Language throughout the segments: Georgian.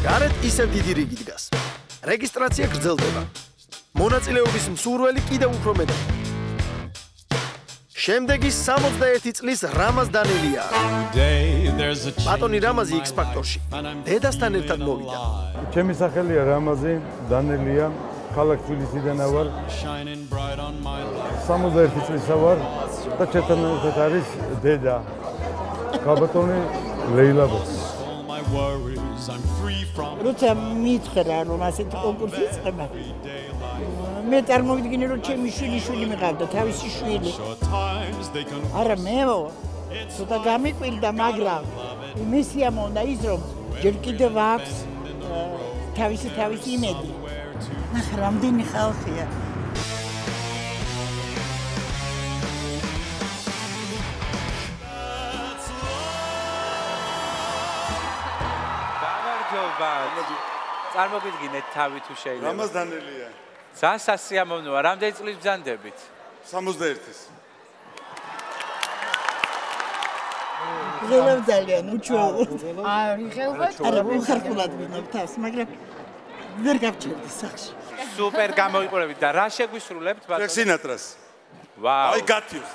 გარეთ ისევ დიდი რიგი დგას. რეგისტრაცია გრძელდება. მონაწილეობის მსურველი კიდევ უფრო მეტია. შემდეგი 61 წლის რამაზ დანელია. ბატონი რამაზი X-ფაქტორში დედასთან ერთად მოვიდა. ჩემი სახელია რამაზი დანელია, ქალაქ თბილისიდანა ვარ. 61 წლისა ვარ და ჩემთან ერთად არის დედა. გაბატონი ლეილა ბოსი. როცა მითხრა რომ ასეთი კონკურსი იწყება მე წარმოვიდგინე რომ ჩემი შვილი მიყავდა თავისი შვილი არა მე ცოტა გამიკვირდა მაგრამ მისია მომდა ის რომ ჯერ კიდევ აქვს თავისი იმედი ნახე რამდენი ხალხია წარმოგიდგინეთ თავი თუ შეიძლება. რამაზ დანელია. ძალიან სასიამოვნოა. რამდენი წლის ბრძანდებით? 61-ის. ღელავ ძალიან უჩვეულო. ღელვა? არა, უხარხულად ვინებ თავს, მაგრამ ვერ გავჩერდი სახში. სუპერ გამოიყურებით და რა შეგვისრულებთ ბატონო? ფრენკ სინატრას. ვაუ. I got you.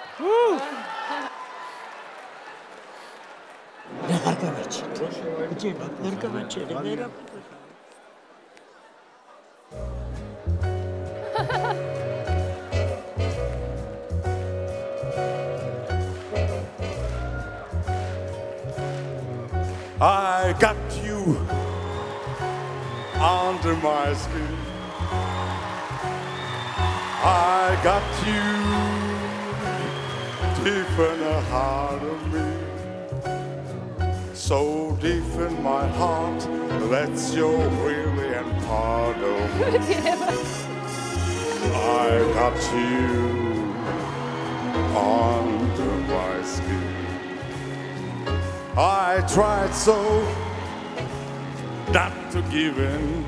I got you under my skin. I got you deep in the heart of me. So deep in my heart that you're really a part of me. I got you under my skin. I tried so not to give in.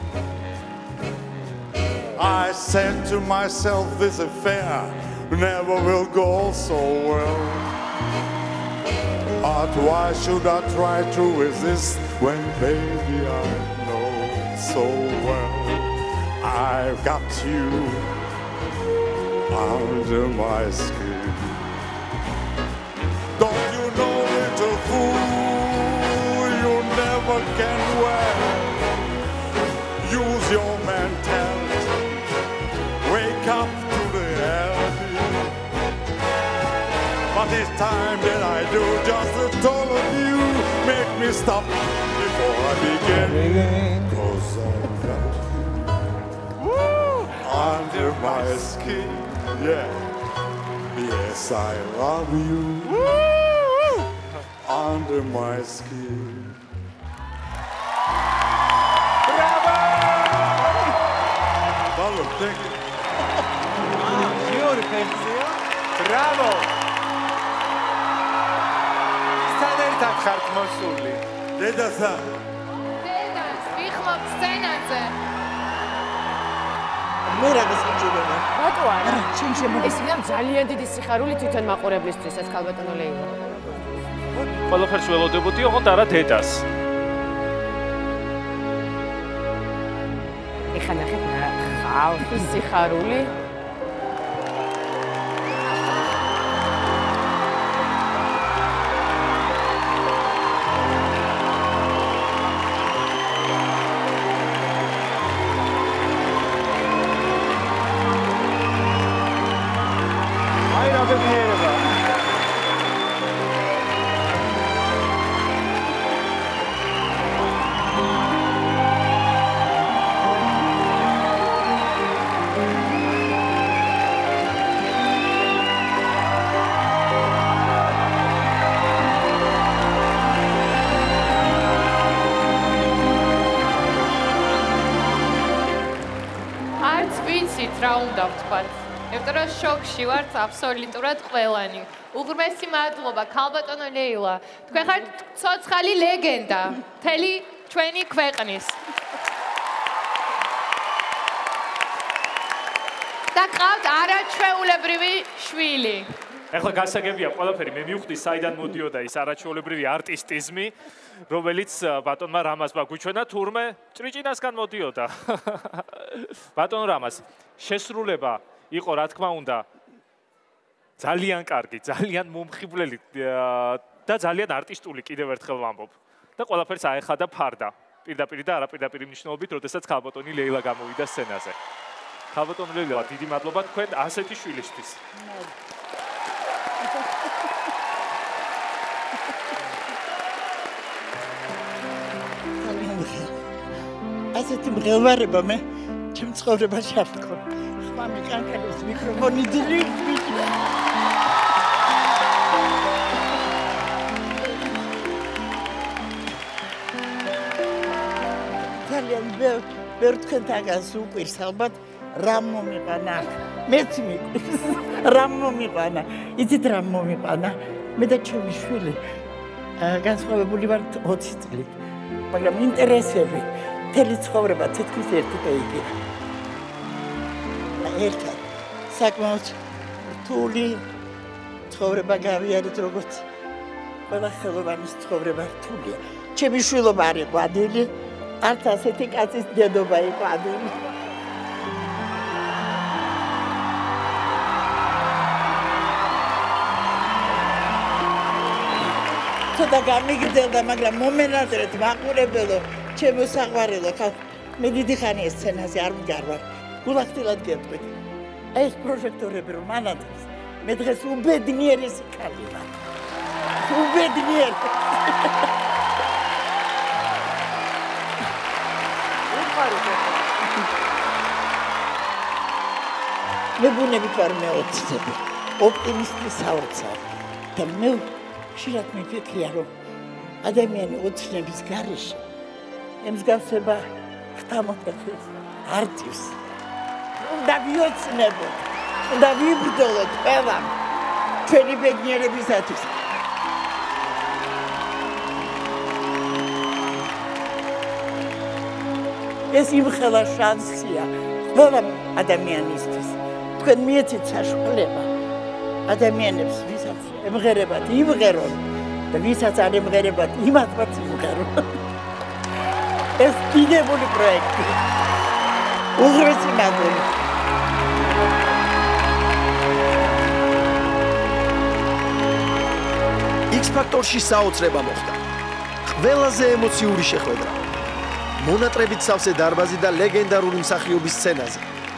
I said to myself, this affair never will go so well. But why should I try to resist when, baby, I know so well I've got you under my skin. Don't you know, little fool, you never can win. Use your mentality, wake up to the reality. But this time that I do, just the thought of you make me stop before I begin. 'Cause I've got you under my skin, yeah. Yes, I love you under my skin. Bravo! Bravo, thank you. Bravo! Სანერთად ხართ მოსული. დედასთან. დედას, ვიხმობ სცენაზე. მე რაღაც მიჭირდება. რატო არა? შენ შემოდი. ეს είναι ძალიან დიდი სიხარული თვითონ მაყურებლისთვის ეს ქალბატონო ლეილა. ყველაფერს ველოდებოდი, ოღონდ არა დედას. ეხლა ნახეთ ხალხის სიხარული. რა უნდა ვთქვათ? იმიტომ რომ შოკში ვართ აბსოლუტურად ყველანი. უღრმესი მადლობა ქალბატონო ლეილა. თქვენ ხართ ცოცხალი ლეგენდა მთელი ჩვენი ქვეყნის. და ყავთ არაჩვეულებრივი შვილი. ეხლა გასაგებია ყველაფერი, მე მივხვდი საიდან მოდიოდა ის არაჩვეულებრივი არტისტიზმი, რომელიც ბატონმა რამაზმა გვიჩვენა, თურმე ჭრიჭინასგან მოდიოდა. ბატონ რამაზ, შესრულება იყო რა თქმა უნდა ძალიან კარგი, ძალიან მომხიბვლელი და ძალიან არტისტული კიდევ ერთხელ ვამბობ. და ყველაფერს აეხადა ფარდა. პირდაპირ და არაპირდაპირ მნიშვნელობით, როდესაც ქალბატონი ლეილა გამოვიდა სცენაზე. ქალბატონ ლეილა, დიდი მადლობა თქვენ ასეთი შვილისთვის. ასეთი მღელვარება მე ჩემ ცხოვრებაში არ მქონდა. ხმა მიკანკალებს მიკროფონი დილით მიწვა. ძალიან ვერ თქვენთაგანს უყვირს ალბათ რამ მომიყანა. მეც მიყვირს რამ მომიყანა. იცით რამ მომიყანა? მე და ჩემი შვილი განსხვავებული ვართ 20 წლით. მაგრამ ინტერესები მთელი ცხოვრება თითქმის ერთი პეიჯი. ერთად საკმაოდ რთული ცხოვრება გავიარეთ, როგორც ყველა ხელოვანის ცხოვრება რთულია. ჩემი შვილობა არ იყო ადვილი, არც ასეთი კაცის დედობა იყო ადვილი. ცოტა გამიგრძელდა, მაგრამ მომენატრეთ მაყურებელო, ჩემო საყვარელო ხალხო, მე დიდი ხანია სცენაზე არ მგარვარ. გულახდილად გეტყვით. ეს პროჟექტორები რომ ანათებს, მე დღეს უბედნიერი სიკალი ვარ. უბედნიერი. მე ბუნებით ვარ მეოცნები, ოპტიმისტი საოცარ. და მე ხშირად მიფიქრია, რომ ადამიანი ოცნების გარეშე ემსგავსება ღთამოთეთს არტის. უნდა ვიოცნებოთ, უნდა ვიბრძოლოთ ყველამ ჩვენი ბედნიერებისათვის. ეს იმხელა შანსია ყველა ადამიანისთვის. თქვენ მიეცით საშუალება ადამიანებს, ვისაც ემღერებათ, იმღერონ და ვისაც არ ემღერებათ, იმათაც იმღერონ. ეს დიდებული პროექტი. უღრესი მადლობა. X-Factor-ში საოცრება მოხდა. ყველაზე ემოციური შეხვედრა. მონატრებით სავსე დარბაზი და ლეგენდარული მსახიობის სცენაზე.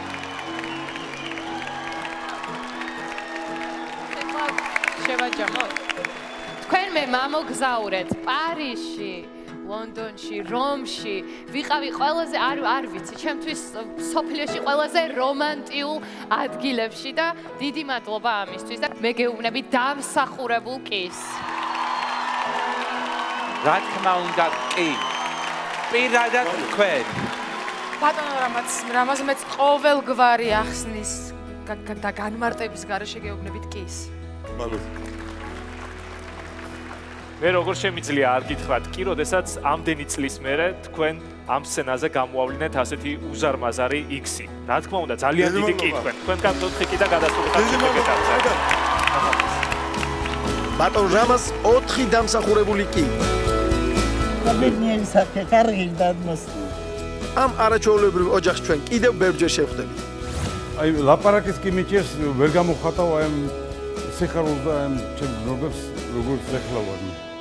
შევაჯამოთ. თქვენ მე მამოგზაურეთ პარიზში, ლონდონში, რომში, ვიყავი ყველაზე არ ვიცი, ჩემთვის სოფლიოში ყველაზე რომანტიულ ადგილებში და დიდი მადლობა ამისთვის და მე გეუბნები დამსახურებულ კის. რა თქმა უნდა, კი. პირადად თქვენ. ბატონო რამაზ მეც ყოველგვარი ახსნის და განმარტების გარეშე გეუბნებით კის. მადლობა. მე როგორ შემიძლია არ გითხრათ კი, როდესაც ამდენი წლის მერე თქვენ ამ სცენაზე გამოავლინეთ ასეთი უზარმაზარი X-ი. რა თქმა უნდა, ძალიან დიდი კითხვენ. თქვენგან 4 კი და გადასულიყავთ გეკეთებთ. ბატონ რამაზ 4 დამსახურებული კი. ბედნიერი საფრთხე კარგი დადმოსული. ამ არაჩვეულებრივ ოჯახს ჩვენ კიდევ ბევრჯერ შევხვდებით. აი ლაპარაკის კი მიჭირს, ვერ გამოხატავ აი ამ სიხარულს და ამ ჩემ მეგობრებს როგორც ეხლა ვარ.